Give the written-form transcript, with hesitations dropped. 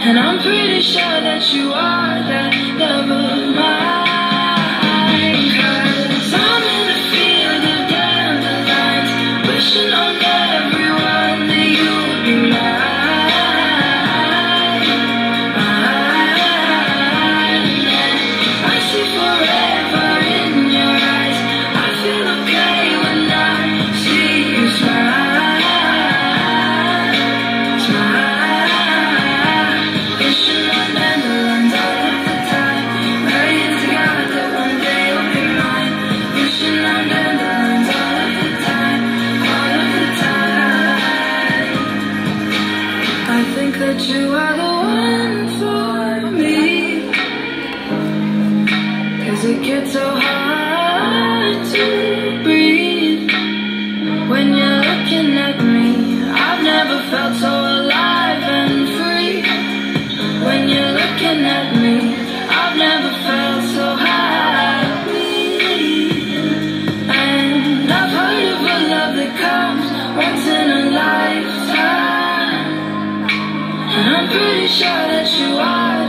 And I'm pretty sure that you are that love of mine. 'Cause I'm in a field of dandelions, wishing on everyone that you'd be mine. I see forever in your eyes. I feel okay when I see you smile. Smile. Wishing on dandelions all of the time. Praying to God that one day you'll be mine. Wishing on dandelions all of the time. All of the time. I think that you are the one for me. 'Cause it gets so hard to breathe when you're looking at me. I've never felt so alive and free. When you're looking at me, I've never felt so happy. And I've heard of a love that comes once in a lifetime. And I'm pretty sure that you are